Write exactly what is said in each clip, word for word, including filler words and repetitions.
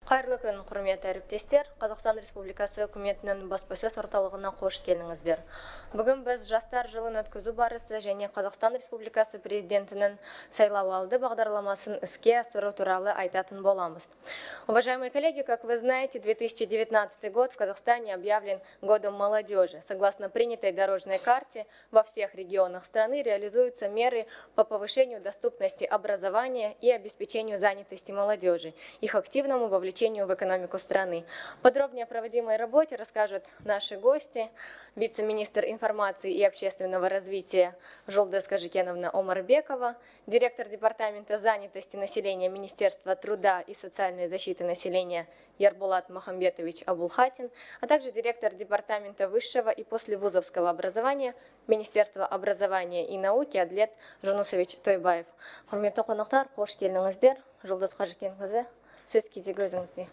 Қайырлы күн, құрметті әріптестер. Қазақстан Республикасы үкіметінің баспасөз орталығына қош келдіңіздер. Бүгін біз жастар жылын өткізу барысы және Қазақстан Республикасы президентінің сайлауалды бағдарламасын іске асыру туралы айтатын боламыз. Уважаемые коллеги, как вы знаете, две тысячи девятнадцатый год в Казахстане объявлен годом молодежи. Согласно принятой дорожной карте, во всех регионах страны реализуются меры по повышению доступности образования и обеспечению занятости молодежи, их активному вовлечению в экономику страны. Подробнее о проводимой работе расскажут наши гости. Вице-министр информации и общественного развития Жолдас Кажикеновна Омарбекова, директор департамента занятости населения Министерства труда и социальной защиты населения Ярбулат Махамбетович Абулхатин, а также директор департамента высшего и послевузовского образования Министерства образования и науки Адлет Жунусович Тойбаев. Құрметті қонақтар, қош келдіңіздер. Жолдас Кажикеновна, сөз кезегі өзіңізде.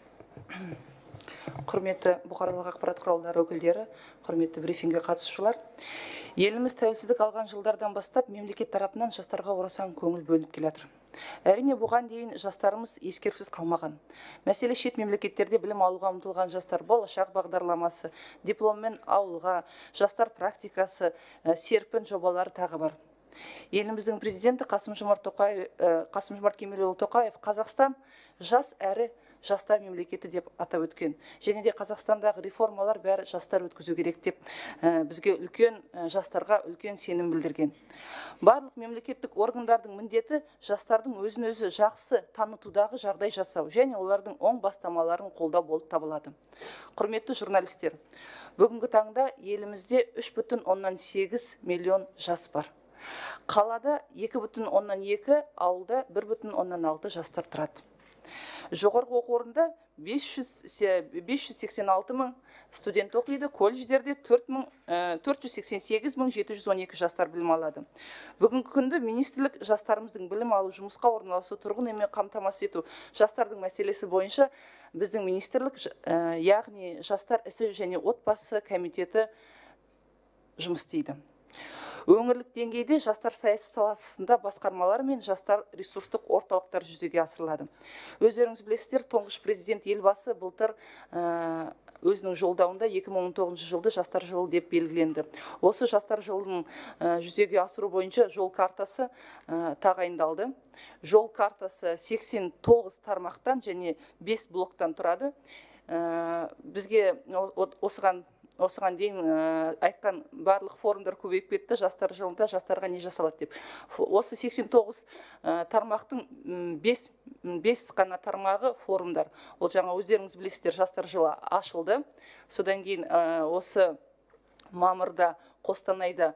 Құрметті бұқаралық ақпарат құралдары өкілдері, құрметті брифинге қатысушылар. Еліміз тәуелсіздік алған жылдардан бастап мемлекет тарапынан жастарға орасан көңіл бөлініп келе жатыр. Әрине бұған дейін жастарымыз ескерусіз қалмаған. Мәселе шет мемлекеттерде білім алуға ұмтылған жастар болашақ бағдарламасы, дипломмен ауылға, жастар практикасы, серпін жобалары тағы бар. Еліміздің президенті Қасым-Жомарт Тоқаев, Қасым-Жомарт Кемелұлы Тоқаев Қазақстан жас әрі жастар мемлекеті деп атап өткен. Және де Қазақстандағы реформалар бәрі жастар өткізу керек деп бізге үлкен жастарға үлкен сенім білдірген. Барлық мемлекеттік органдардың міндеті жастардың өзін өзі жақсы танытудағы жағдай жасау және олардың оң бастамаларын қолдау болып табылады. Құрметті журналистер, бүгінгі таңда елімізде үш бүтін оннан сегіз миллион жас бар. Қалада екі бүтін оннан екі, ауылда бір бүтін оннан алты жастар тұрады. Жоғарғы оқу орнында бес жүз сексен алты мың студент оқиды, колледждерде төрт жүз сексен сегіз мың жеті жүз он екі жастар білім алады. Бүгінгі күнді министрлік жастарымыздың білім алу, жұмысқа орналасу, тұрғын үймен қамтамасыз ету жастардың мәселесі бойынша біздің министрлік, яғни жастар ісі және отбасы комитеті жұмыс істейді. Өңірлік деңгейде жастар саясы саласында басқармалар мен жастар ресурстық орталықтар жүзеге асырылады. Өздеріңіз білесіздер, тұңғыш президент елбасы былтыр өзінің жолдауында екі мың он тоғызыншы жылды жастар жылы деп белгіленді. Осы жастар жылының жүзеге асыру бойынша жол картасы тағайындалды. Жол картасы сексен тоғыз тармақтан және бес блоктан тұрады. Бізге осыған Осыған дейін айтқан барлық форумдар көбейіп кетті, жастар жылында жастарға не жасалады деп. Осы сексен тоғыз тармақтың бес қана тармағы форумдар. Ол жаңа өздеріңіз білесіздер, жастар жылы ашылды. Содан кейін осы мамырда Қостанайда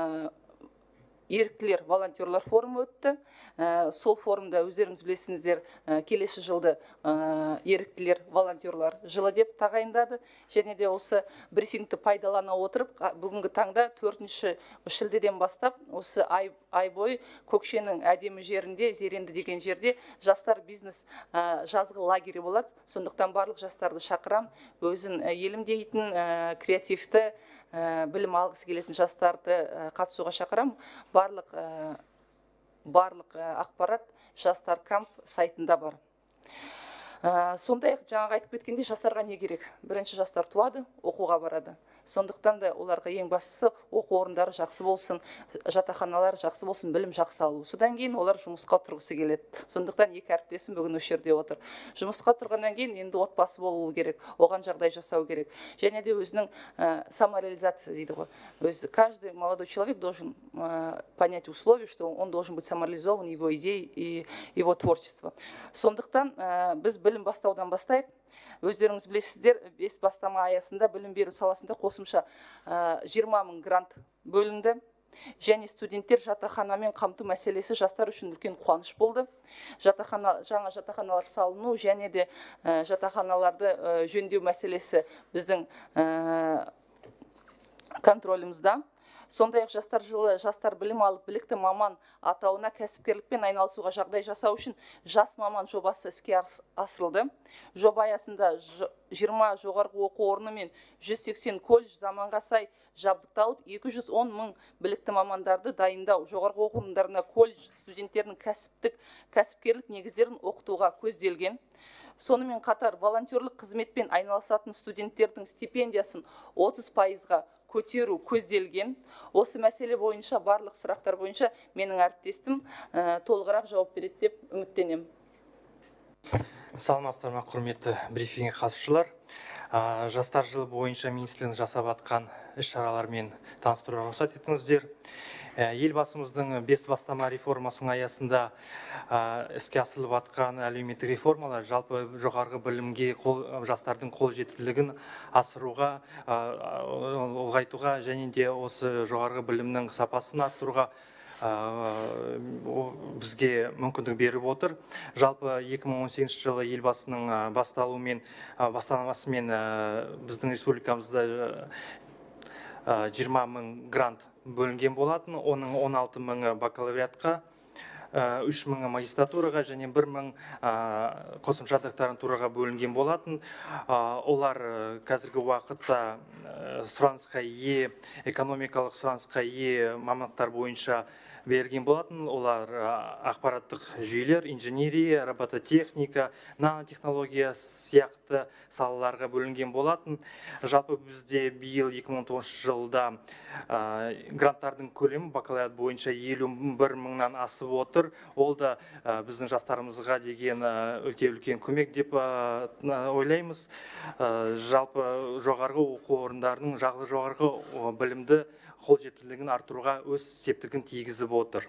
еріктілер, волонтерлар форумы өтті. Сол форумда өздеріңіз білесіңіздер, келесі жылды еріктілер, волонтерлар жылы деп тағайындады. Және де осы брифингті пайдалана отырып, бүгінгі таңда төртінші шілдеден бастап осы ай бойы Көкшенің әдемі жерінде, Зеренді деген жерде жастар бизнес жазғы лагері болады. Сондықтан барлық жастарды шақырам, өзін елім дейтін креативті білім алғысы келетін жастарды қатысуға шақырам. Барлық барлық ақпарат жастар камп сайтында бар. Сондай жаңағы айтып кеткенде жастарға не керек? Бірінші жастар туады, оқуға барады. Сондықтан да оларға ең бастысы оқу орындары жақсы болсын, жатақханалар жақсы болсын, білім жақсы алу. Содан кейін олар жұмысқа тұрғысы келеді. Сондықтан екі әріптесім бүгін осы жерде отыр. Жұмысқа тұрғаннан кейін енді отбасы болуы керек, оған жағдай жасау керек. Және де өзінің самореализация дейді ғой. Өзі каждый молодой человек должен понять условия, что он должен быть самореализован, его идеи и его творчество. Сондықтан біз білім бастаудан бастайық. Өздеріңіз білесіздер, бес бастама аясында білім беру саласында қосымша жиырма мың грант бөлінді. Және студенттер жатақханамен қамту мәселесі жастар үшін үлкен қуаныш болды. Жаңа жатақханалар салыну және де жатақханаларды жөндеу мәселесі біздің контролімізда. Сондай-ақ жастар жылы жастар білім алып білікті маман атауына кәсіпкерлікпен айналысуға жағдай жасау үшін жас маман жобасы іске асырылды. Жоба аясында жиырма жоғарғы оқу орны мен жүз сексен колледж заманға сай жабдықталып, екі жүз он мың білікті мамандарды дайындау, жоғарғы оқу орындарына колледж студенттерінің кәсіптік кәсіпкерлік негіздерін оқытуға көзделген. Сонымен қатар волонтерлік қызметпен айналысатын студенттердің стипендиясын отыз пайызға көтеру көзделген. Осы мәселе бойынша, барлық сұрақтар бойынша менің әріптесім толығырақ жауап береді деп үміттенемін. Саламатсыздар ма, құрметті брифингке қатысушылар. Жастар жылы бойынша министрлігінің жасап атқан іс-шаралармен таныстыруға рұқсат етіңіздер. Елбасымыздың бес бастама реформасының аясында іске асырылып атқан әлеуметтік реформалар жалпы жоғарғы білімге жастардың қол жетімділігін асыруға, ұлғайтуға және де осы жоғарғы білімнің сапасын арттыруға бізге мүмкіндік беріп отыр. Жалпы екі мың он сегізінші жылы елбасының басталуымен, бастамасымен біздің республикамызда жиырма мың грант бөлінген болатын, оның он алты мыңы бакалавриатқа, үш мыңы магистратураға және бір мың қосымша докторантураға бөлінген болатын. Олар қазіргі уақытта сұранысқа ие, экономикалық сұранысқа ие мамандықтар бойынша берген болатын. Олар ақпараттық жүйелер, инженерия, робототехника, нанотехнология сияқты салаларға бөлінген болатын. Жалпы бізде биыл екі мың он тоғызыншы жылда гранттардың көлемі бакалавриат бойынша елу бір мыңнан асып отыр. Ол да біздің жастарымызға деген өте үлкен көмек деп ойлаймыз. Жалпы жоғарғы оқу орындарының жоғарғы білімді қол жетімділігін арттыруға өз септігін тигізіп отыр.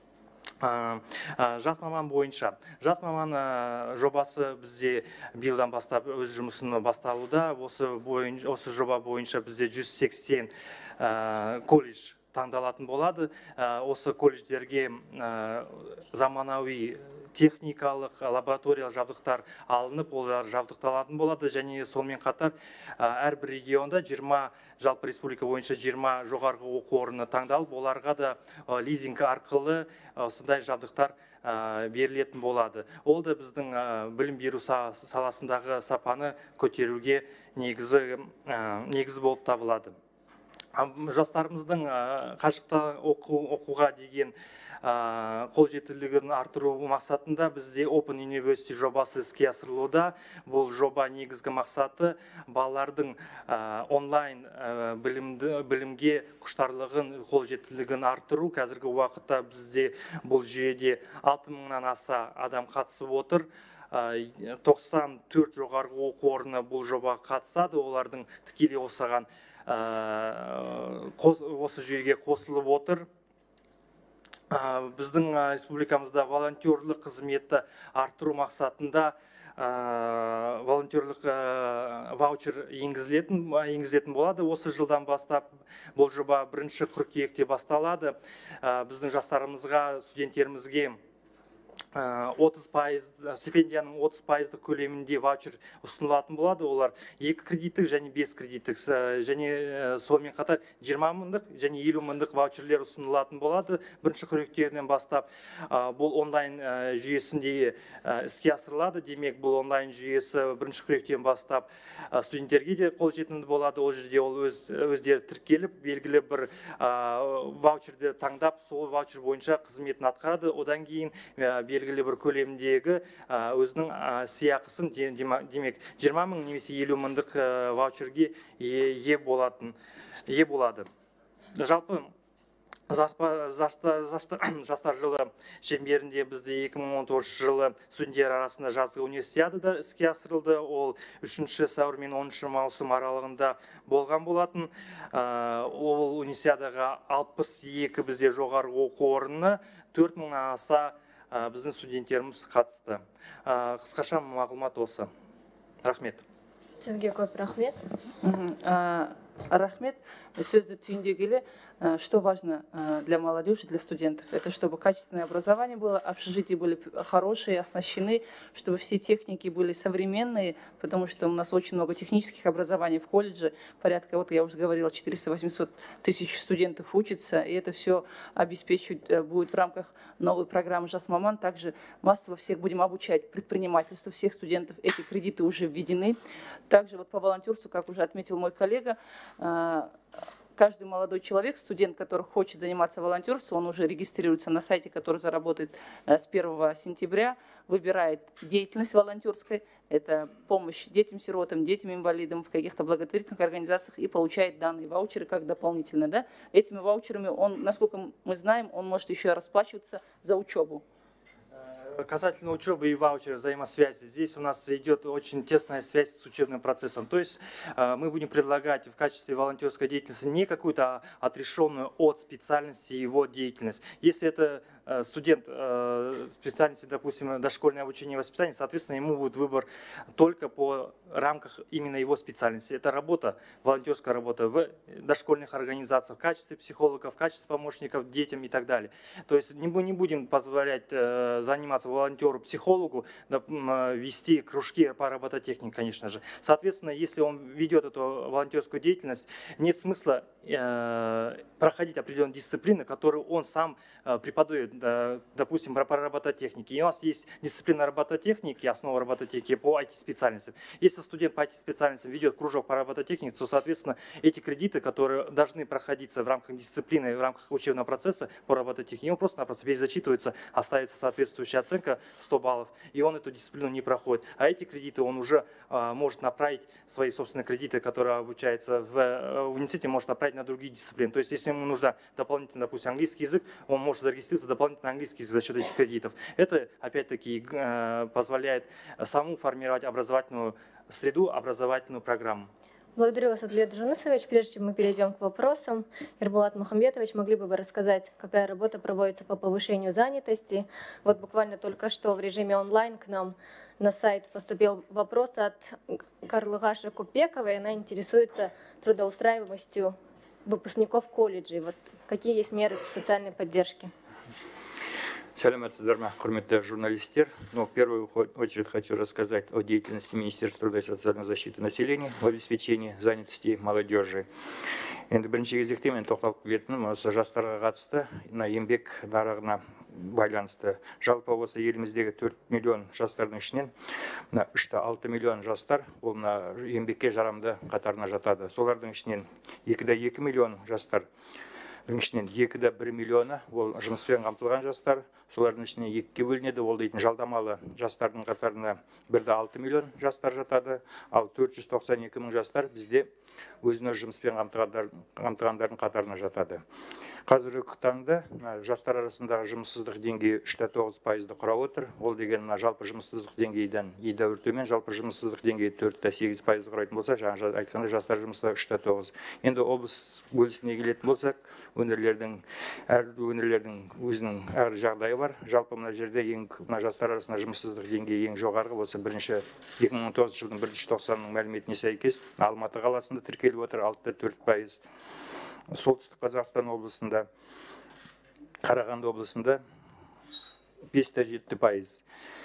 Жас маман бойынша. Жас маман жобасы бізде биылдан бастап өз жұмысын басталуда. Осы жоба бойынша бізде жүз сексен колледж таңдалатын болады. Осы колледждерге заманауи техникалық, лабораториялық жабдықтар алынып, олар жабдықталатын болады. Және сонымен қатар әрбір регионда жиырма, жалпы республика бойынша жиырма жоғарғы оқу орны таңдалып, оларға да лизинг арқылы осындай жабдықтар берілетін болады. Ол да біздің білім беру саласындағы сапаны көтеруге негіз болып табылады. Жастарымыздың қашықта оқуға деген қол жетімділігін арттыру мақсатында бізде Open University жобасы іске асырылуда. Бұл жоба негізгі мақсаты балалардың онлайн білімге құштарлығын, қол жетімділігін арттыру. Қазіргі уақытта бізде бұл жүйеде алты мыңнан аса адам қатысып отыр. тоқсан төрт жоғарғы оқу орны бұл жобаға қатысады. Олардың тікелей осыған осы жүйеге қосылып отыр. Біздің республикамызда волонтерлік қызметті арттыру мақсатында волонтерлік ваучер енгізілетін болады. Осы жылдан бастап бұл жоба бірінші қыркүйекте басталады. Біздің жастарымызға, студенттерімізге отыз пайыз стипендияның отыз пайыздық көлемінде ваучер ұсынылатын болады. Олар екі кредиттік және бес кредиттік және сонымен қатар жиырма мыңдық және елу мыңдық ваучерлер ұсынылатын болады. Бірінші қыркүйектен бастап бұл онлайн жүйесінде іске асырылады. Демек, бұл онлайн жүйесі бірінші қыркүйектен бастап студенттерге де қолжетімді болады. Ол жерде ол өздері тіркеліп, белгілі бір ваучерді таңдап, сол ваучер бойынша қызметін атқарады. Одан кейін белгілі бір көлемдегі өзінің сыйақысын, демек жиырма мың немесе елу мыңдық ваучерге ие болады. Жалпы жастар жылы шеңберінде бізде екі мың он тоғызыншы жылы студенттер арасында жазғы универсиада да іске асырылды. Ол үшінші сәуір мен оныншы маусым аралығында болған болатын. Ол универсиадаға алпыс екі бізде жоғарғы оқу орны, төрт мыңнан аса біздің студенттеріміз қатысты. Қысқаша мағлұмат осы. Рахмет. Сізге көп рахмет. Рахмет. Сөзді түйінде келе, что важно для молодежи, для студентов, это чтобы качественное образование было, общежития были хорошие, оснащены, чтобы все техники были современные, потому что у нас очень много технических образований в колледже, порядка, вот я уже говорила, четыреста-восемьсот тысяч студентов учатся, и это все обеспечивать будет в рамках новой программы «Жас Маман». Также массово всех будем обучать предпринимательству, всех студентов, эти кредиты уже введены. Также вот по волонтерству, как уже отметил мой коллега, каждый молодой человек, студент, который хочет заниматься волонтерством, он уже регистрируется на сайте, который заработает с первого сентября, выбирает деятельность волонтерской, это помощь детям-сиротам, детям-инвалидам в каких-то благотворительных организациях и получает данные ваучеры как дополнительно. Да? Этими ваучерами, он, насколько мы знаем, он может еще и расплачиваться за учебу. Касательно учебы и ваучера взаимосвязи, здесь у нас идет очень тесная связь с учебным процессом. То есть мы будем предлагать в качестве волонтерской деятельности не какую-то отрешенную от специальности его деятельность. Если это студент специальности, допустим, дошкольное обучение и воспитание, соответственно, ему будет выбор только по рамках именно его специальности. Это работа, волонтерская работа в дошкольных организациях, в качестве психологов, в качестве помощников детям и так далее. То есть мы не будем позволять заниматься волонтеру, психологу, вести кружки по робототехнике, конечно же. Соответственно, если он ведет эту волонтерскую деятельность, нет смысла проходить определенные дисциплины, которые он сам преподает, допустим, по робототехнике. И у нас есть дисциплина робототехники, основа робототехники по ай ти-специальностям. Если студент по ай ти-специальностям ведет кружок по робототехнике, то, соответственно, эти кредиты, которые должны проходиться в рамках дисциплины, в рамках учебного процесса по робототехнике, ему просто-напросто перезачитывается, оставится соответствующая оценка сто баллов, и он эту дисциплину не проходит. А эти кредиты он уже а, может направить, свои собственные кредиты, которые обучаются в университете, может направить на другие дисциплины. То есть, если ему нужно дополнительно, допустим, английский язык, он может зарегистрироваться дополнительно на английский язык за счет этих кредитов. Это, опять-таки, э, позволяет самому формировать образовательную среду, образовательную программу. Благодарю вас, Адлет Жунусович. Прежде чем мы перейдем к вопросам, Ирбулат Мухамбетович, могли бы вы рассказать, какая работа проводится по повышению занятости? Вот буквально только что в режиме онлайн к нам на сайт поступил вопрос от Карлыгаши Купековой. Она интересуется трудоустраиваемостью выпускников колледжей. Вот какие есть меры социальной поддержки? Сәлеметсіздер ме, құрметті журналистер. Ну, в первую очередь хочу рассказать о деятельности Министерства труда и социальной защиты населения в обеспечении занятости молодежи. Енді бірінші кезекте мен тоқталып келетінім осы жастарға қатысты на еңбек нарығына байланысты. Жалпы осы еліміздегі төрт миллион жастардың ішінен үш те алты миллион жастар ол еңбекке жарамды қатарына жатады. Солардың ішінен екі де екі миллион жастар, біріншіден екі де бір миллионы ол жұмыспен қамтылған жастар, солардың ішіне екіге бөлінеді, ол дейтін жалдамалы жастардың қатарына бір де алты миллион жастар жатады, ал төрт жүз тоқсан екі мың жастар бізде өзіне жұмыспен қамтығандардың қатарына жатады. Қазіргі таңда жастар арасындағы жұмыссыздық деңгейі үш те тоғыз пайызды құрап отыр. Ол деген жалпы жұмыссыздық деңгейден едәуір төмен, жалпы жұмыссыздық деңгейі төрт те сегіз пайыз құрайтын болса, жаңа айтқанда жастар жұмыссыздығы үш те тоғыз. Енді облыс бөлісіне келетін болсақ, өңірлердің әр өңірлердің өзінің әр жағдайы бар. Жалпы мына жерде ең мына жастар арасында жұмыссыздық деңгейі ең жоғарғы болса, бірінші екі мың он тоғызыншы жылдың бірінші тоқсанының мәліметіне сәйкес Алматы қаласында тіркеліп отыр алты де төрт пайыз. Солтүстік Қазақстан облысында, Қарағанды облысында бес те жеті пайыз.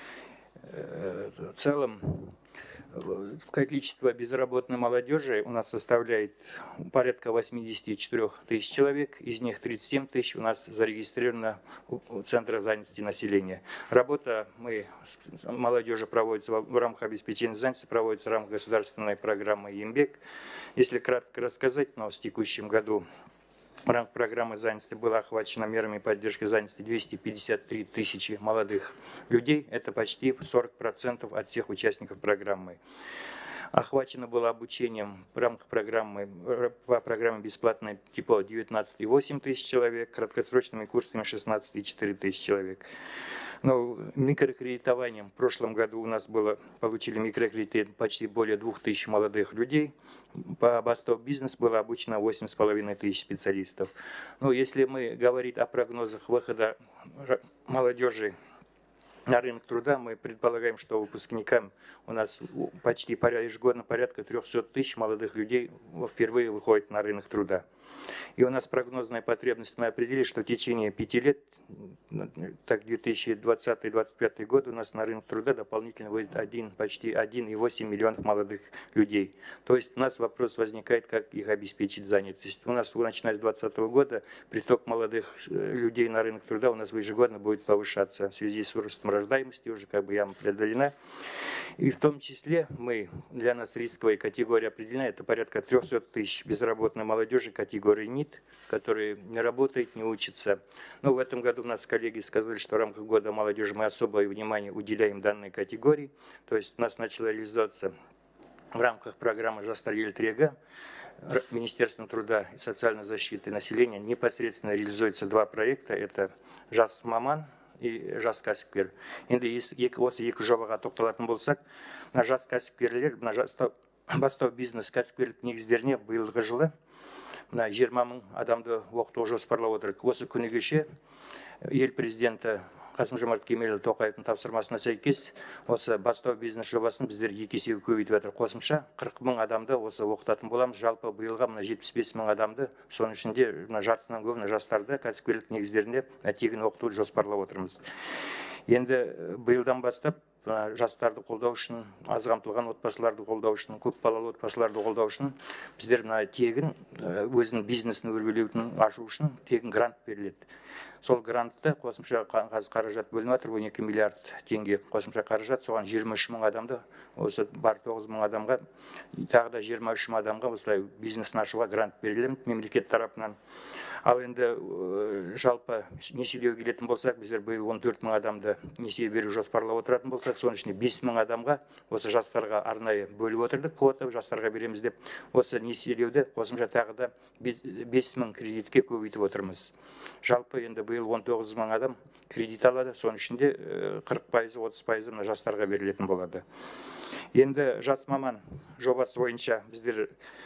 В целом, количество безработной молодежи у нас составляет порядка восьмидесяти четырёх тысяч человек, из них тридцать семь тысяч у нас зарегистрировано у Центра занятости населения. Работа мы молодежи проводится в рамках обеспечения занятости, проводится в рамках государственной программы «Ембек». Если кратко рассказать, но в текущем году в рамках программы занятости было охвачено мерами поддержки занятости двести пятьдесят три тысячи молодых людей. Это почти сорок процентов от всех участников программы. Охвачено было обучением в рамках программы, по программе бесплатной тепло девятнадцать и восемь тысяч человек, краткосрочными курсами шестнадцать и четыре тысячи человек. Но микрокредитованием в прошлом году у нас было, получили микрокредиты почти более двух тысяч молодых людей. По Бастов бизнес было обучено восемь с половиной тысяч специалистов. Но если мы говорим о прогнозах выхода молодежи на рынок труда, мы предполагаем, что выпускникам у нас почти ежегодно порядка трёхсот тысяч молодых людей впервые выходят на рынок труда. И у нас прогнозная потребность, мы определили, что в течение пяти лет, так две тысячи двадцатый — две тысячи двадцать пятый год, у нас на рынок труда дополнительно выйдет один, почти один и восемь миллионов молодых людей. То есть у нас вопрос возникает, как их обеспечить занятость. У нас, начиная с двадцатого года, приток молодых людей на рынок труда у нас ежегодно будет повышаться в связи с ростом рождаемости уже как бы яма преодолена. И в том числе мы, для нас рисковая категория определена, это порядка трёхсот тысяч безработной молодежи категории НИТ, которые не работают, не учатся. Но в этом году у нас коллеги сказали, что в рамках года молодежи мы особое внимание уделяем данной категории. То есть у нас начала реализоваться в рамках программы «Жастар ел тиреги» Министерством труда и социальной защиты населения непосредственно реализуются два проекта. Это «Жас маман» и «Жас кәсіпкер». Енді осы екі жобаға тоқталатын болсақ, жас кәсіпкерлер, бастау бизнес кәсіпкерлік негіздеріне биылғы жылы жиырма мың адамды оқытуға жоспарлап отыр. Осы күні кеше ел президенті Қасым-Жомарт Кемелұлы Тоқаевтың тапсырмасына сәйкес осы бастау бизнес жобасын біздер екі есеге көбейтіп жатыр. Қосымша қырық мың адамды осы оқытатын боламыз. Жалпы биылға мына жетпіс бес мың адамды, соның ішінде мына жартысынан көп жастарды кәсіпкерлік негіздерінде тегін оқытуды жоспарлап отырмыз. Енді биылдан бастап жастарды қолдау үшін, аз қамтылған отбасыларды қолдау үшін, көп балалы отбасыларды қолдау үшін біздер мына тегін өзінің бизнесін өрбелеуін ашу үшін тегін грант беріледі. Сол грантты қосымша қаражат бөлініп жатыр, он екі миллиард теңге қосымша қаражат, соған жиырма үш мың адамды, осы бар тоғыз мың адамға, тағы да жиырма үш мың адамға осылай бизнесін ашуға грант беріледі мемлекет тарапынан. Ал енді жалпы несиелеуге келетін болсақ, біздер биыл он төрт мың адамды несие беру жоспарлап отыратын болсақ, соның ішінде бес мың адамға осы жастарға арнайы бөліп отырдық, квота жастарға береміз деп. Осы несиелеуді қосымша тағы да бес мың кредитке көбейтіп отырмыз. Жалпы енді биыл он тоғыз мың адам кредит алады, соның ішінде қырық пайызы, отыз пайызы жастарға берілетін болады. Енді жас маман жобасы бойынша біздер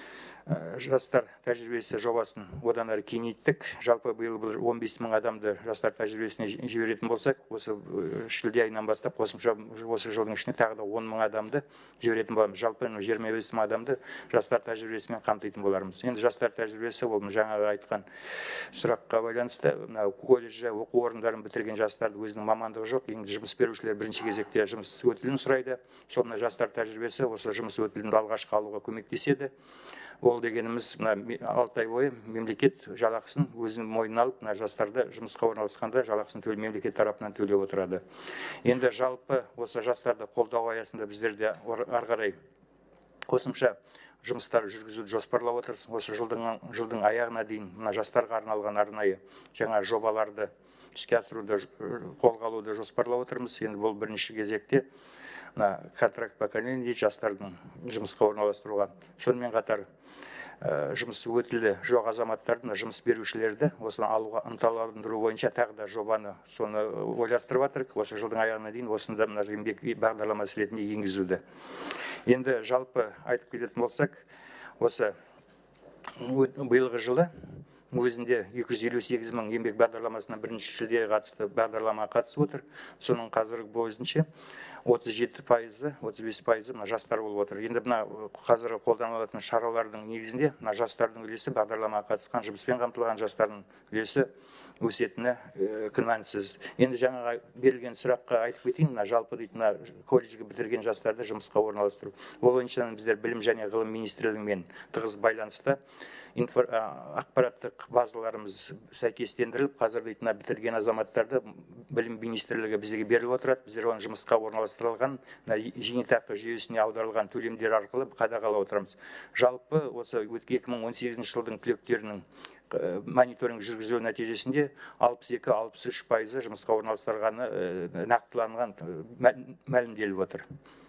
жастар тәжірибесі жобасын одан әрі кеңейттік. Жалпы биыл он бес мың адамды жастар тәжірибесіне жіберетін болсақ, осы шілде айынан бастап қосымша осы жылдың ішінде тағы да он мың адамды жіберетін боламыз. Жалпы жиырма бес мың адамды жастар тәжірибесімен қамтитын болармыз. Енді жастар тәжірибесі ол жаңағы айтқан сұраққа байланысты, колледж, оқу орындарын бітірген жастарды өзінің мамандығы жоқ, енді жұмыс берушілер бірінші кезекте жұмыс өтілін сұрайды. Сонда жастар тәжірибесі осы жұмыс өтілін алғашқы алуға көмектеседі. Ол дегеніміз алты ай бойы мемлекет жалақысын өзінің мойнына алып, жастарды жұмысқа орналасқанда жалақысын мемлекет тарапынан төлеп отырады. Енді жалпы осы жастарды қолдау аясында біздерде ары қарай қосымша жұмыстар жүргізуді жоспарлап отырмыз. Осы жылдың аяғына дейін жастарға арналған арнайы жаңа жобаларды іске асыруды қолға алуды жоспарлап отырмыз. Енді бұл бірінші кезекте контракт поколения жастардың жұмысқа орналастыруға. Сонымен қатар жұмыс өтілі жоқ азаматтардың жұмыс берушілерді осыны алуға ынталандыру бойынша тағы да жобаны соны ойластырып жатырмыз. Осы жылдың аяғына дейін осында мына еңбек бағдарламасы ретінде енгізуді. Енді жалпы айтып кететін болсақ, осы биылғы жылы өзінде екі жүз елу сегіз мың еңбек бағдарламасына бірінші шілдеге қатысты бағдарлама қатысып отыр. Соның қазіргі бойынша отыз жеті пайызы, отыз бес пайызы жастар болып отыр. Енді мына қазіргі қолданылатын шаралардың негізінде мына жастардың үлесі, бағдарламаға қатысқан жұмыспен қамтылған жастардың үлесі өсетіні күмәнсіз. Енді жаңа берілген сұраққа айтып кетейін, мына жалпы дейтін колледжге бітірген жастарды жұмысқа орналастыру. Ол бойынша біздер білім және ғылым министрлігімен тығыз байланысты ақпараттық базаларымыз сәйкестендіріліп, қазір дейтін бітірген азаматтарды білім министрлігі бізге беріліп отырады. Біздер оны жұмысқа орналастырылған зейнетақы жүйесіне аударылған төлемдер арқылы қадағалап отырамыз. Жалпы осы екі мың он сегізінші жылдың түлектерінің мониторинг жүргізу нәтижесінде алпыс екі алпыс үш пайызы жұмысқа орналастырылғаны нақтыланған мәлімделіп отыр.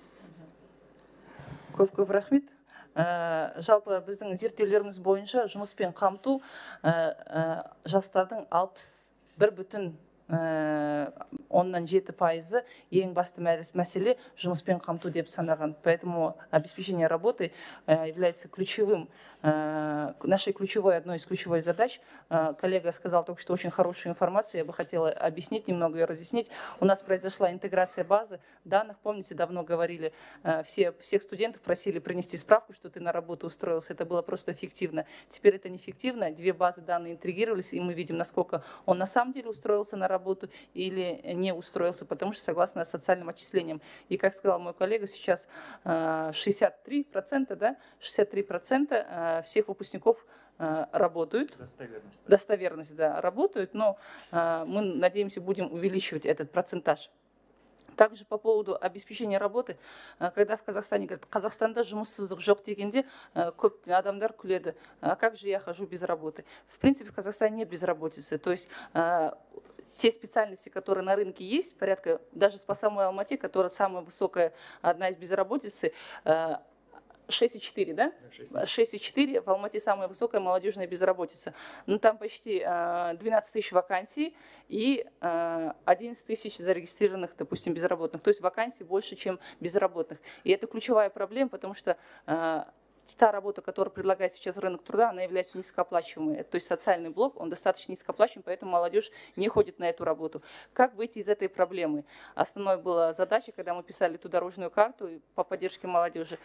Көп-көп рахмет. Жалпы біздің зерттеулеріміз бойынша жұмыспен қамту жастардың алпыс бір бүтін оннан жеті пайызы ең басты мәселе жұмыспен қамту деп санаған. Поэтому обеспечение работы является ключевым, нашей ключевой, одной из ключевых задач. Коллега сказал только что очень хорошую информацию, я бы хотела объяснить, немного ее разъяснить. У нас произошла интеграция базы данных, помните, давно говорили, все, всех студентов просили принести справку, что ты на работу устроился, это было просто фиктивно. Теперь это не фиктивно, две базы данных интегрировались, и мы видим, насколько он на самом деле устроился на работу или не устроился, потому что согласно социальным отчислениям. И, как сказал мой коллега, сейчас шестьдесят три процента, да, шестьдесят три процента всех выпускников работают. Достоверность. Достоверность, да, работают, но мы, надеемся, будем увеличивать этот процентаж. Также по поводу обеспечения работы, когда в Казахстане говорят, Казахстанда жұмыссыздық жоқ дегенде, көп адамдар күледі, а как же я хожу без работы? В принципе, в Казахстане нет безработицы, то есть те специальности, которые на рынке есть, порядка, даже по самой Алмате, которая самая высокая, одна из безработицы, шесть и четыре, да? шесть и четыре, в Алмате самая высокая молодежная безработица. Ну, там почти двенадцать тысяч вакансий и одиннадцать тысяч зарегистрированных, допустим, безработных. То есть вакансий больше, чем безработных. И это ключевая проблема, потому что та работа, которую предлагает сейчас рынок труда, она является низкооплачиваемой. То есть социальный блок, он достаточно низкооплачиваемый, поэтому молодежь не ходит на эту работу. Как выйти из этой проблемы? Основной была задача, когда мы писали эту дорожную карту по поддержке молодежи.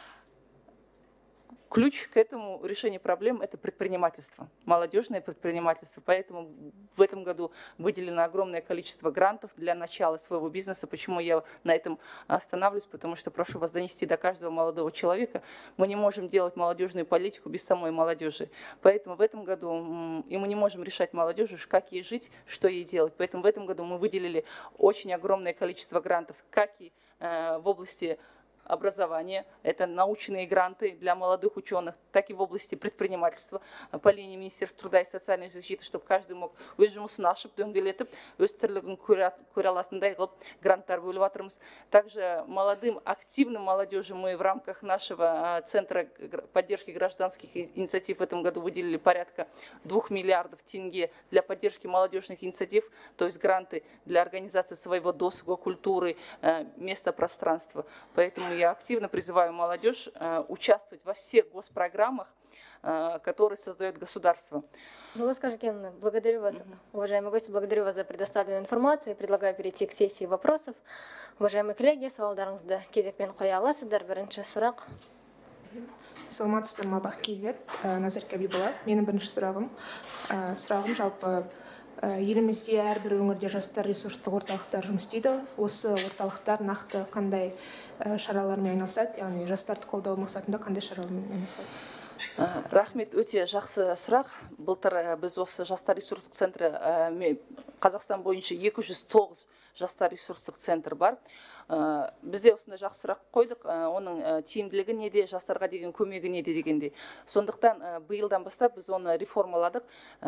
Ключ к этому решению проблем – это предпринимательство, молодежное предпринимательство. Поэтому в этом году выделено огромное количество грантов для начала своего бизнеса. Почему я на этом останавливаюсь? Потому что прошу вас донести до каждого молодого человека, мы не можем делать молодежную политику без самой молодежи. Поэтому в этом году и мы не можем решать молодежи, как ей жить, что ей делать. Поэтому в этом году мы выделили очень огромное количество грантов, как и в области образования, это научные гранты для молодых ученых, так и в области предпринимательства по линии Министерства труда и социальной защиты, чтобы каждый мог өз жұмысын ашып дөңгелетіп, өз тірлігін көре алатындай қылып гранттар бөліп жатырмыз. Также молодым, активным молодежи мы в рамках нашего Центра поддержки гражданских инициатив в этом году выделили порядка двух миллиардов тенге для поддержки молодежных инициатив, то есть гранты для организации своего досуга, культуры, места, пространства. Поэтому я активно призываю молодежь участвовать во всех госпрограммах, которые создает государство. Буласка Жакемовна, благодарю вас, уважаемые гости, благодарю вас за предоставленную информацию. Предлагаю перейти к сессии вопросов. Уважаемые коллеги, сауалдарыңызды кезекпен қоя аласыздар. Бірінші сұрақ. Саламатсыздар ма, Бақ Кезет, Назар Кабиболат. Менің бірінші сұрағым. Сұрағым жалпы елімізде әрбір өңірде жастар ресурстық орталықтар жұмыс істейді. Осы орталықтар нақты қандай шаралармен айналысады, яғни жастарды қолдау мақсатында қандай шаралармен айналысады? Рахмет, өте жақсы сұрақ. Былтыр біз осы жастар ресурстық центрі Қазақстан бойынша екі жүз тоғыз жастар ресурстық центр бар. Бізде осындай жақсы сұрақ қойдық, оның тиімділігі неде, жастарға деген көмегі неде дегенде. Сондықтан биылдан бастап біз оны реформаладық.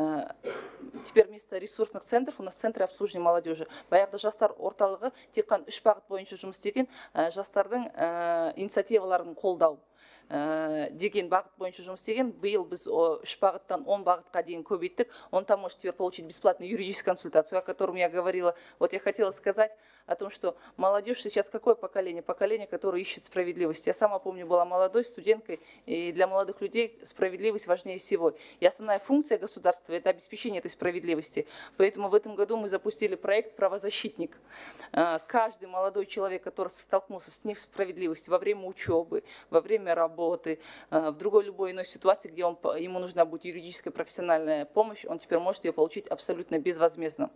Теперь вместо ресурсных центров у нас центры обслуживания молодежи. Баяғыда жастар орталығы тек қана үш бағыт бойынша жұмыс істеген, жастардың инициативаларын қолдау деген бағыт бойынша жұмыс істеген. Биыл біз үш бағыттан он бағытқа дейін көбейттік. Он там может теперь получить бесплатную юридическую консультацию, о котором я говорила. Вот я хотела сказать о том, что молодежь сейчас какое поколение? Поколение, которое ищет справедливость. Я сама помню, была молодой студенткой, и для молодых людей справедливость важнее всего. И основная функция государства – это обеспечение этой справедливости. Поэтому в этом году мы запустили проект «Правозащитник». Каждый молодой человек, который столкнулся с несправедливостью во время учебы, во время работы, в другой любой иной ситуации, где он, ему нужна будет юридическая профессиональная помощь, он теперь может ее получить абсолютно безвозмездно.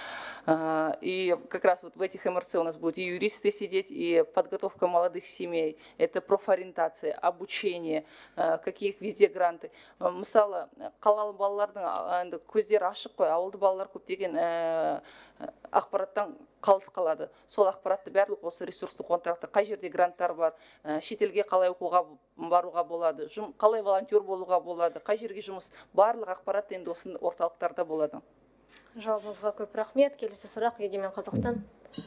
И как раз вот в этих эм эр цэ у нас будут и юристы сидеть, и подготовка молодых семей, это профориентация, обучение, какие везде гранты. Мысалы, қалалы балалардың көздері ашық қой, ауылды балалар көптеген ақпараттан қалыс қалады. Сол ақпаратты барлық осы ресурстық орталықта қай жерде гранттар бар, шетелге қалай оқуға баруға болады, қалай волонтер болуға болады, қай жерге жұмыс, барлық ақпарат енді осы орталықтарда болады. Жауабыңызға көп рахмет. Келесі сұрақ, Егемен Қазақстан.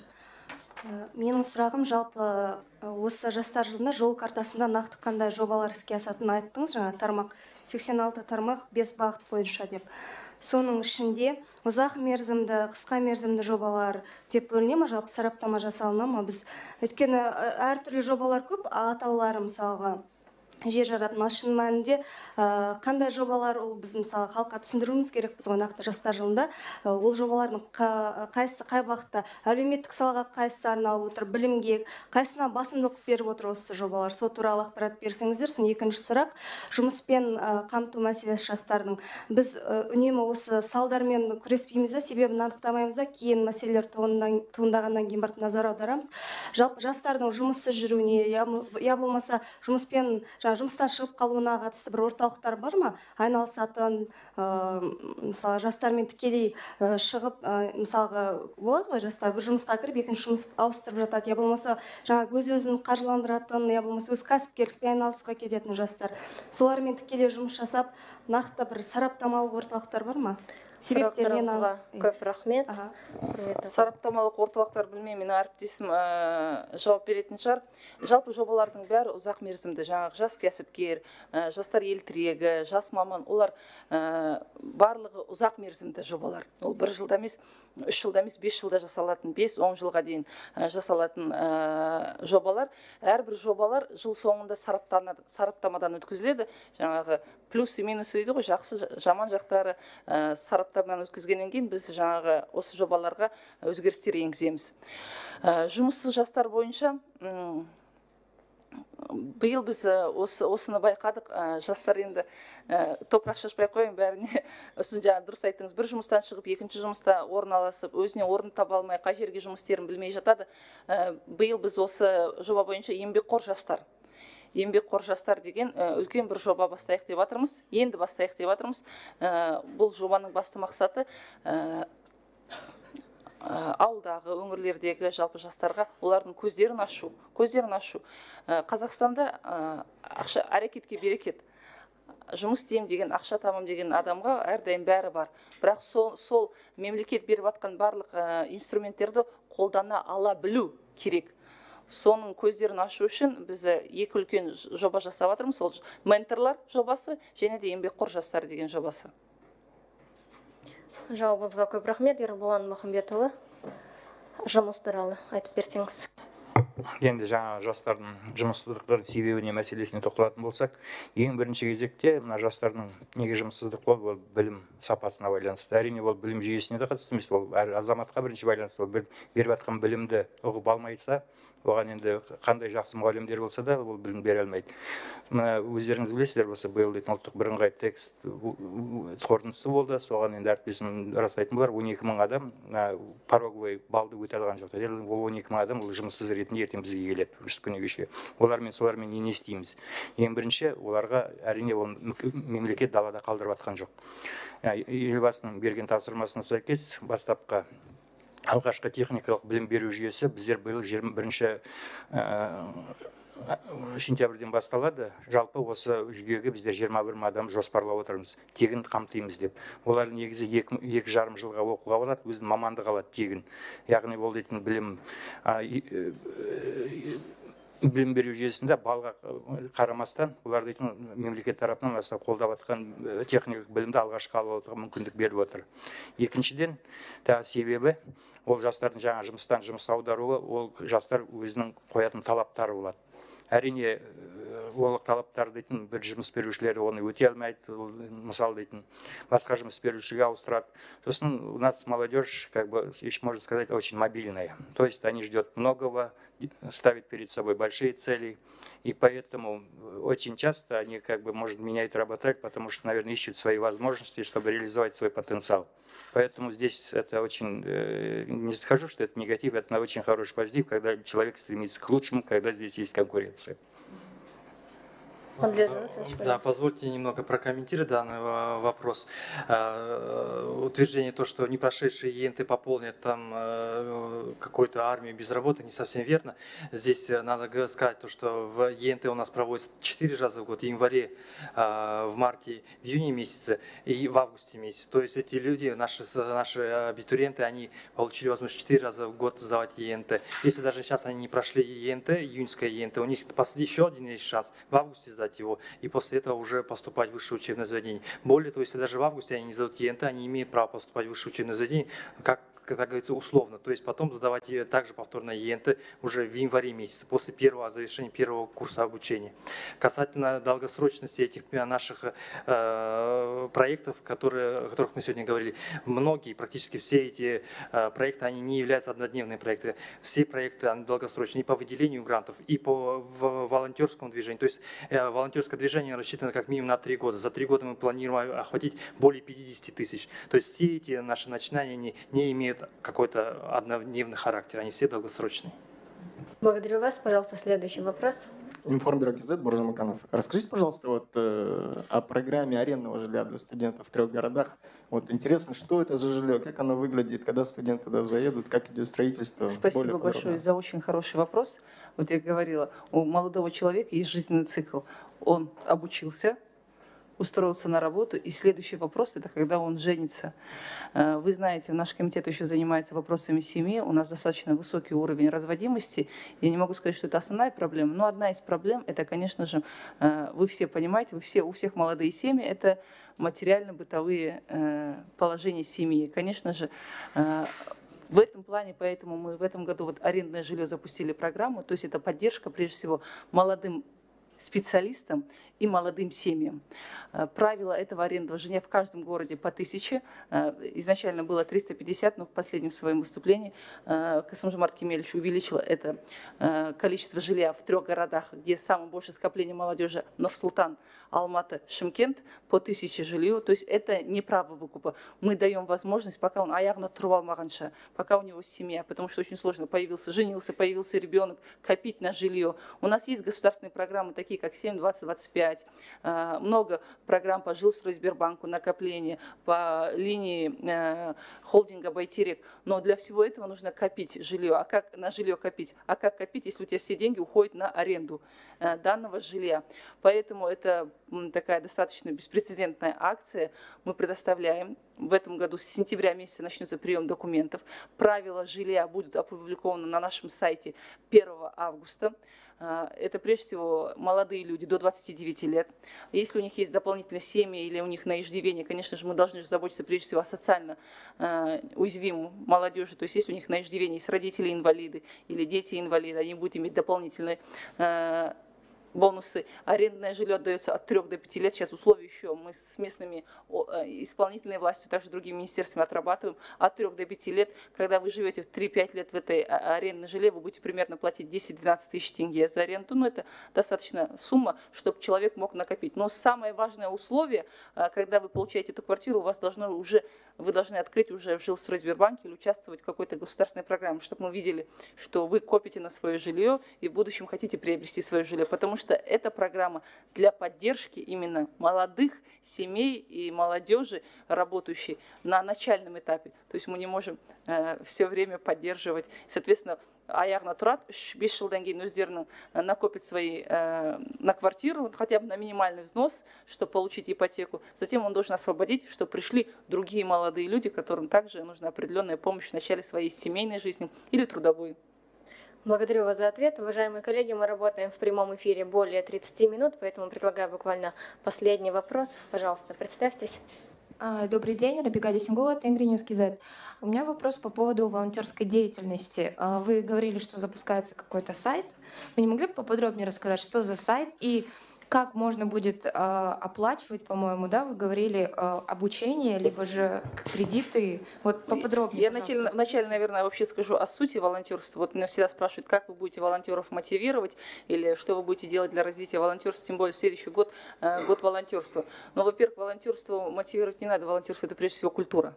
Менің сұрағым жалпы осы жастар жылында жол картасында нақты қандай жобалар іске асатынын айттыңыз, жаңа тармақ сексен алты тармақ бес бағыт бойынша деп. Соның ішінде ұзақ мерзімді, қысқа мерзімді жобалар деп бөліне ме, жалпы сараптама жасалына ма? Біз өйткені әртүрлі жобалар көп, атаулары мысалға жер жаратын, шын мәнінде қандай жобалар ол біз мысалы халыққа түсіндіруіміз керек. Біз нақты жастар жылында ол жобалардың қайсысы қай бағытта, әлеуметтік салаға қайсысы арналып отыр, білімге қайсысына басымдылық беріп отыр осы жобалар, сол туралы ақпарат берсеңіздер. Соң екінші сұрақ, жұмыспен қамту мәселесі жастардың. Біз үнемі осы салдармен күреспейміз, себебін анықтамаймыз, кейін мәселелер туындағаннан кейін барып назар аударамыз. Жалпы жастардың жұмыссыз жүруіне, я болмаса жұмыспен жұмыстан шығып қалуына қатысты бір орталықтар бар ма? Айналысатын, мысалы, жастармен тікелей шығып, мысалға, болады ғой, жастар бір жұмысқа кіріп, екінші жұмыс ауыстырып жатады, я болмаса, жаңа өз-өзін қаржыландыратын, я болмаса өз кәсіпкерлікпен айналысуға кететін жастар. Солармен тікелей жұмыс жасап, нақты бір сараптамалық орталықтар бар ма? Сұрақтарыңызға көп рахмет. Сараптамалық орталықтар білмеймін, мен әріптесім жауап беретін шығар. Жалпы жобалардың бәрі ұзақ мерзімді, жаңағы жас кәсіпкер, жастар ел тірегі, жас маман, олар барлығы ұзақ мерзімді жобалар. Ол бір жылда емес, үш жылда емес, бес жылда жасалатын, бес он жылға дейін жасалатын жобалар. Әрбір жобалар жыл соңында сараптамадан өткізіледі. Жаңағы плюсы минусы дейді ғой, жақсы жаман жақтары сараптамадан өткізгеннен кейін біз жаңағы осы жобаларға өзгерістер енгіземіз. Жұмыссыз жастар бойынша биыл біз осыны байқадық. Жастар енді топырақ шашпай қойын, бәріне ұсын жаңа дұрыс айттыңыз, бір жұмыстан шығып екінші жұмыста орналасып, өзіне орын таба алмай, қай жерге жұмыс істерін білмей жатады. Биыл біз осы жоба бойынша еңбекқор жастар еңбекқор жастар деген үлкен бір жоба бастайық деп жатырмыз. Енді бастайық деп жатырмыз. Бұл жобаның басты мақсаты ауылдағы, өңірлердегі жалпы жастарға олардың көздерін ашу, көздерін ашу. Қазақстанда ақша әрекетке берекет. Жұмыс істеймін деген, ақша табам деген адамға әрдайым бәрі бар. Бірақ сол, сол мемлекет беріп жатқан барлық инструменттерді қолдана ала білу керек. Соның көздерін ашу үшін біз екі үлкен жоба жасап жатырмыз. Ол менторлар жобасы және де еңбекқор жастар деген жобасы. Жауабыңызға көп рахмет. Ерболат Махамбетұлы, жұмыс туралы айтып берсеңіз. Енді жаңа жастардың жұмыссыздықтың себебіне мәселесіне тоқталатын болсақ, ең бірінші кезекте мына жастардың неге жұмыссыздық бол, ол білім сапасына байланысты. Әрине ол білім жүйесіне де қатысты емес, ол әр азаматқа бірінші байланысты. Ол беріп жатқан білімді ұғып алмайса, оған енді қандай жақсы мұғалімдер болса да, ол білім бере алмайды. Мына өздеріңіз білесіздер, болса биыл дейтін ұлттық бірыңғай текст қорытындысы болды. Соған енді әріптесім растайтын болар, он екі мың адам пороговый балды өте алған жоқ. Ол он екі мың адам ол жұмыссыз ретінде ертең бізге келеді, үш күні кеше. Олармен солармен не істейміз? Ең бірінші, оларға әрине ол мемлекет далада қалдырып жатқан жоқ. Елбасының берген тапсырмасына сәйкес бастапқы алғашқы техникалық білім беру жүйесі біздер биыл жиырма бірінші сентябрьден басталады. Жалпы осы жүйеге біздер жиырма бір мың адам жоспарлап отырмыз, тегін қамтимыз деп. Олар негізі екі жарым жылға оқуға алады, өзінің мамандығы алады тегін. Яғни ол дейтін білім білім беру жүйесінде балға қарамастан, олар дейтін мемлекет тарапынан аса қолдап жатқан техникалық білімді алғашқы алып отыруға мүмкіндік беріп отыр. Екіншіден, тағы себебі ол жастардың жаңа жұмыстан жұмыс аударуы, ол жастар өзінің қоятын талаптары болады. Әрине, ол талаптар дейтін бір жұмыс берушілері оны өте алмайды, мысал дейтін басқа жұмыс берушіге ауыстырады. Сосын у нас молодежь, как бы, можно сказать, очень мобильная. То есть они ждет многого, ставят перед собой большие цели, и поэтому очень часто они, как бы, может, меняют работодатель, потому что, наверное, ищут свои возможности, чтобы реализовать свой потенциал. Поэтому здесь это очень, не скажу, что это негатив, это очень хороший позитив, когда человек стремится к лучшему, когда здесь есть конкуренция. Да, позвольте немного прокомментировать данный вопрос. Утверждение то, что не прошедшие ЕНТ пополнят там какую-то армию без работы, не совсем верно. Здесь надо сказать то, что в ЕНТ у нас проводится четыре раза в год, в январе, в марте, в июне месяце и в августе месяце. То есть эти люди, наши, наши абитуриенты, они получили возможность четыре раза в год сдавать ЕНТ. Если даже сейчас они не прошли ЕНТ, июньское ЕНТ, у них еще один есть шанс в августе сдать его, и после этого уже поступать в высшее учебное заведение. Более того, если даже в августе они не сдают ЕНТ, они имеют право поступать в высшее учебное заведение, как, как говорится, условно. То есть потом сдавать также повторно ЕНТ уже в январе месяце, после первого завершения первого курса обучения. Касательно долгосрочности этих наших э, проектов, которые, о которых мы сегодня говорили, многие, практически все эти э, проекты, они не являются однодневными проектами. Все проекты они долгосрочные и по выделению грантов, и по волонтерскому движению. То есть э, волонтерское движение рассчитано как минимум на три года. За три года мы планируем охватить более пятидесяти тысяч. То есть все эти наши начинания не, не имеют какой-то однодневный характер, они все долгосрочные. Благодарю вас. Пожалуйста, следующий вопрос. Информбюро КЗ, Буржан Маканов. Расскажите, пожалуйста, вот, э, о программе арендного жилья для студентов в трех городах. Вот интересно, что это за жилье, как оно выглядит, когда студенты туда заедут, как идет строительство? Спасибо большое за очень хороший вопрос. Вот я говорила, у молодого человека есть жизненный цикл. Он обучился, устроился на работу, и следующий вопрос – это когда он женится. Вы знаете, наш комитет еще занимается вопросами семьи, у нас достаточно высокий уровень разводимости. Я не могу сказать, что это основная проблема, но одна из проблем – это, конечно же, вы все понимаете, вы все, у всех молодые семьи – это материально-бытовые положения семьи. Конечно же, в этом плане, поэтому мы в этом году вот арендное жилье запустили программу, то есть это поддержка, прежде всего, молодым специалистам и молодым семьям. Правило этого арендного жилья в каждом городе по тысяче. Изначально было триста пятьдесят, но в последнем своем выступлении Касым-Жомарт Кемелевич увеличил это количество жилья в трех городах, где самое большее скопление молодежи – Нур-Султан, Алматы, Шымкент, по тысяче жилье. То есть это не право выкупа. Мы даем возможность, пока он аяғына тұрып алмағанша, пока у него семья, потому что очень сложно, появился, женился, появился ребенок, копить на жилье. У нас есть государственные программы, такие как семь двадцать двадцать пять, много программ по Жилстройсбербанку, накопления, по линии холдинга Байтерек. Но для всего этого нужно копить жилье. А как на жилье копить? А как копить, если у тебя все деньги уходят на аренду данного жилья? Поэтому это такая достаточно беспрецедентная акция. Мы предоставляем. В этом году с сентября месяца начнется прием документов. Правила жилья будут опубликованы на нашем сайте первого августа. Это прежде всего молодые люди до двадцати девяти лет. Если у них есть дополнительные семьи или у них на иждивение, конечно же, мы должны заботиться прежде всего о социально уязвимой молодежи. То есть если у них на иждивение есть родители инвалиды или дети инвалиды, они будут иметь дополнительные бонусы. Арендное жилье отдается от трёх до пяти лет. Сейчас условия еще мы с местными исполнительной властью, также другими министерствами отрабатываем от трёх до пяти лет. Когда вы живете в три-пять лет в этой арендной жилье, вы будете примерно платить десять-двенадцать тысяч тенге за аренду. Но это достаточно сумма, чтобы человек мог накопить. Но самое важное условие, когда вы получаете эту квартиру, у вас должно уже, вы должны открыть уже в Жилстройсбербанке или участвовать в какой-то государственной программе, чтобы мы видели, что вы копите на свое жилье и в будущем хотите приобрести свое жилье. Потому что эта программа для поддержки именно молодых семей и молодежи, работающей на начальном этапе. То есть мы не можем э, все время поддерживать. Соответственно, аяғына тұрады, үш-бес жылдан кейін өздерінің накопят свои э, на квартиру, хотя бы на минимальный взнос, чтобы получить ипотеку. Затем он должен освободить, чтобы пришли другие молодые люди, которым также нужна определенная помощь в начале своей семейной жизни или трудовой. Благодарю вас за ответ. Уважаемые коллеги, мы работаем в прямом эфире более тридцати минут, поэтому предлагаю буквально последний вопрос. Пожалуйста, представьтесь. Добрый день, Рабига Десингула, Тенгри Кз. У меня вопрос по поводу волонтерской деятельности. Вы говорили, что запускается какой-то сайт. Вы не могли бы поподробнее рассказать, что за сайт и как можно будет э, оплачивать, по-моему, да, вы говорили, э, обучение, либо же кредиты. Вот поподробнее. Я вначале, вначале, наверное, вообще скажу о сути волонтерства. Вот меня всегда спрашивают, как вы будете волонтеров мотивировать или что вы будете делать для развития волонтерства, тем более следующий год, э, год волонтерства. Но, во-первых, волонтерство мотивировать не надо, волонтерство – это прежде всего культура.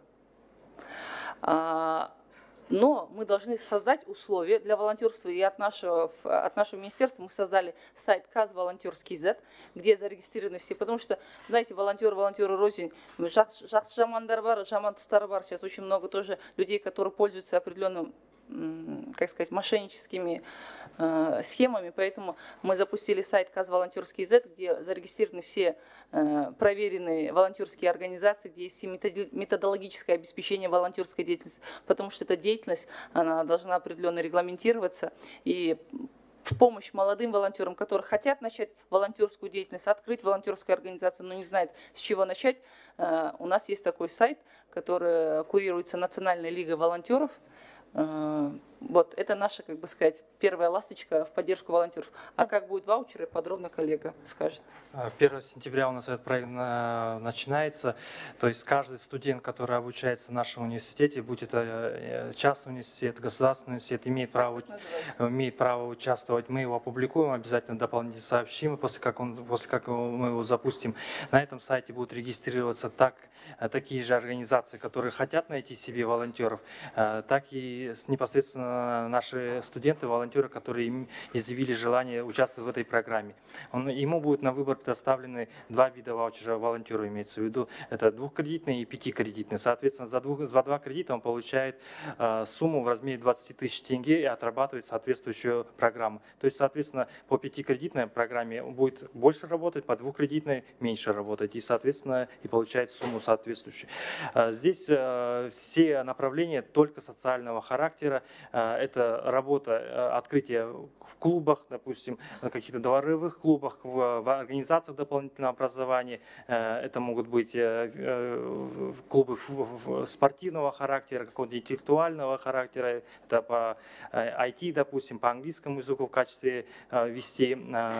А, Но мы должны создать условия для волонтерства, и от нашего, от нашего министерства мы создали сайт Каз Волонтерский З, где зарегистрированы все, потому что, знаете, волонтеры, волонтеры рознь, жақсы жамандар бар, жаман тұстары бар, сейчас очень много тоже людей, которые пользуются определенным, как сказать, мошенническими э, схемами, поэтому мы запустили сайт Каз Волонтерский З, где зарегистрированы все э, проверенные волонтерские организации, где есть методологическое обеспечение волонтерской деятельности, потому что эта деятельность, она должна определенно регламентироваться, и в помощь молодым волонтерам, которые хотят начать волонтерскую деятельность, открыть волонтерскую организацию, но не знают, с чего начать, э, у нас есть такой сайт, который курируется Национальной лигой волонтеров. Вот, это наша, как бы сказать, первая ласточка в поддержку волонтеров. А как будут ваучеры, подробно коллега скажет. первого сентября у нас этот проект начинается. То есть каждый студент, который обучается в нашем университете, будь это частный университет, государственный университет, имеет право, имеет право участвовать. Мы его опубликуем, обязательно дополнительно сообщим, после как, он, после как мы его запустим. На этом сайте будут регистрироваться так, такие же организации, которые хотят найти себе волонтеров, так и непосредственно наши студенты, волонтеры, которые изъявили желание участвовать в этой программе. Он, ему будет на выбор предоставлены два вида ваучера волонтеру, имеется в виду. Это двухкредитный и пятикредитный. Соответственно, за, двух, за два кредита он получает э, сумму в размере двадцати тысяч тенге и отрабатывает соответствующую программу. То есть, соответственно, по пятикредитной программе будет больше работать, по двухкредитной меньше работать. И, соответственно, и получает сумму соответствующую. Э, здесь э, все направления только социального характера. Э, это работа, э, открытие в клубах, допустим, на каких-то дворовых клубах, в, в организациях дополнительного образования. Э, это могут быть э, э, клубы спортивного характера, какого-то интеллектуального характера, это по ай ти, допустим, по английскому языку в качестве вести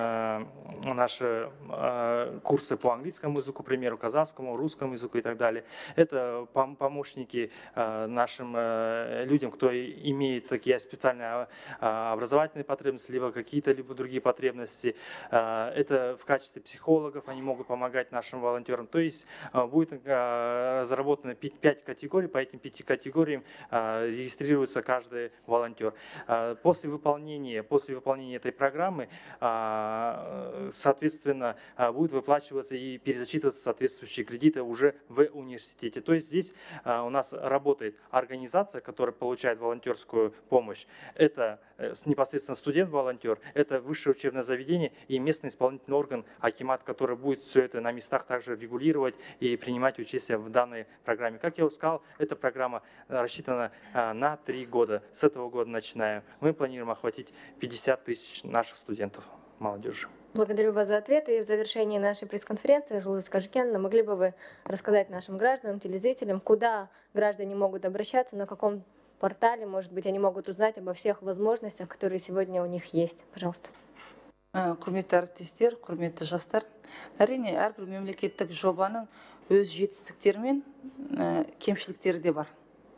наши курсы по английскому языку, к примеру, казахскому, русскому языку и так далее. Это помощники нашим людям, кто имеет такие специальные образовательные потребности, либо какие-то либо другие потребности. Это в качестве психологов они могут помогать нашим волонтерам. То есть будет разработано пять категорий, по этим пяти категориям регистрируется каждый волонтер. После выполнения, после выполнения этой программы, соответственно, будет выплачиваться и перезачитываться соответствующие кредиты уже в университете. То есть здесь у нас работает организация, которая получает волонтерскую помощь. Это непосредственно студент-волонтер, это высшее учебное заведение и местный исполнительный орган акимат, который будет все это на местах также регулировать и принимать участие в данной программе. Как я уже сказал, эта программа рассчитана на три года. С этого года начинаем. Мы планируем охватить пятьдесят тысяч наших студентов, молодежи. Благодарю вас за ответ. И в завершении нашей пресс-конференции, Жулдыз Кажикеновна, могли бы вы рассказать нашим гражданам, телезрителям, куда граждане могут обращаться, на каком портале, может быть, они могут узнать обо всех возможностях, которые сегодня у них есть. Пожалуйста. Құрметті әріптестер, құрметті жастар, әрине әрбір мемлекеттік жобаның өз жетістіктері мен кемшіліктері де бар.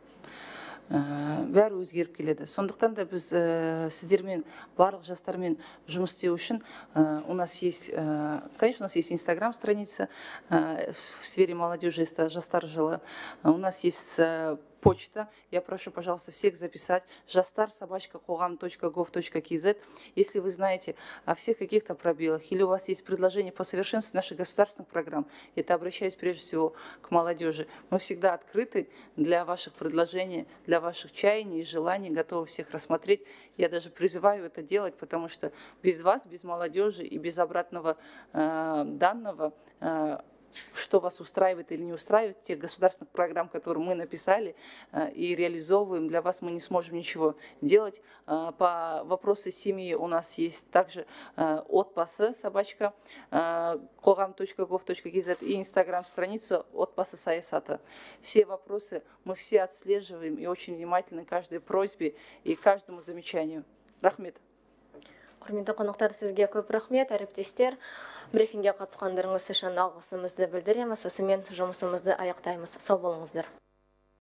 Бәрі өзгеріп келеді. Сондықтан да біз сіздермен, барлық жастармен жұмыс істеу үшін у нас есть, конечно, у нас есть Инстаграм страница в сфере молодежи, жастар жылы. У нас есть почта. Я прошу, пожалуйста, всех записать жастар собачка когам точка гов точка кз. Если вы знаете о всех каких-то пробелах или у вас есть предложения по совершенству наших государственных программ, это обращаюсь прежде всего к молодежи. Мы всегда открыты для ваших предложений, для ваших чаяний и желаний, готовы всех рассмотреть. Я даже призываю это делать, потому что без вас, без молодежи и без обратного э, данного э, что вас устраивает или не устраивает, тех государственных программ, которые мы написали и реализовываем, для вас мы не сможем ничего делать. По вопросу семьи у нас есть также отпасы собачка когам точка гов точка кз и инстаграм-страница отпасы саясата. Все вопросы мы все отслеживаем и очень внимательны к каждой просьбе и каждому замечанию. Рахмет. Құрметті қонақтар, сізге көп рахмет, әріптестер. Брифинге қатысқандарыңыз үшін алғысымызды білдіреміз. Осымен жұмысымызды аяқтаймыз. Сау болыңыздар.